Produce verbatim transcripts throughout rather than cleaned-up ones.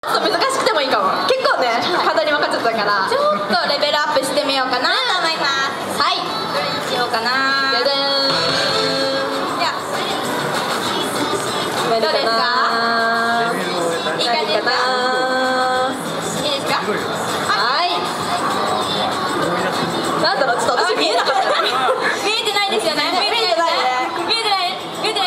ちょっと難しくてもいいかも。結構ね、簡単に分かっちゃったから、ちょっとレベルアップしてみようかなと思います。はい、どれにしようかな。ででーん。じゃあどうですか？いい感じですか？いいですか？はい。なんだろう、ちょっと私見えなかった。見えてないですよね。見えてないね。見えてない。見えてない。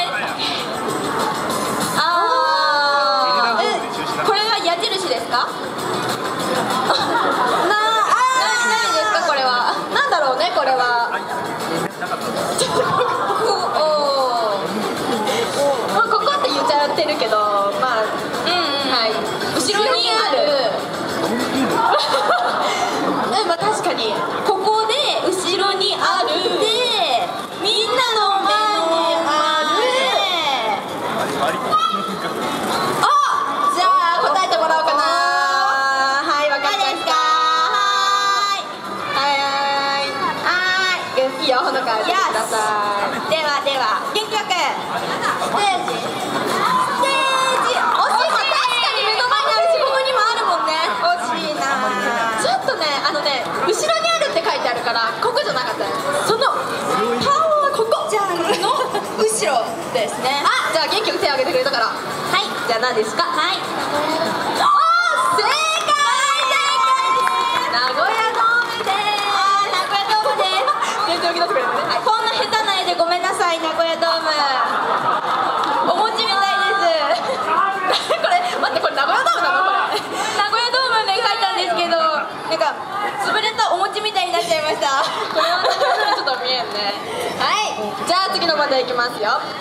ああ。え、これは矢印ですか？なあ、何ですかこれは？なんだろうねこれは。ここって言っちゃってるけど、まあ、うんうん、はい。後ろにある。え、まあ確かにここで後ろにあるで、みんなの前にある。あ、じゃあ答えてもらおうかな。はい、わかりました。はいはいはいはい。いいよ、ほのか。いや、ください。ではでは、元気よく。ステージ。ステージ。惜しい。確かに目の前にあるし、ここにもあるもんね。惜しいな。ちょっとね、あのね、後ろにあるって書いてあるから、ここじゃなかったね。その顔はここ。じゃあ、この後ろですね。あ、じゃあ元気よく手を挙げてくれたから。はい。じゃあ何ですか？はい。あー、正解です。名古屋ドームです。あー、名古屋ドームです。全然受け取ってくれるね。はい。こんな下手な絵でごめんなさい、名古屋ドーム。お餅みたいです。これ、待って、これ名古屋ドームなのこれ。名古屋ドームね、書いたんですけど、なんか、潰れたお餅みたいになっちゃいました。これはちょっと見えんね。はい。じゃあ次の問題いきますよ。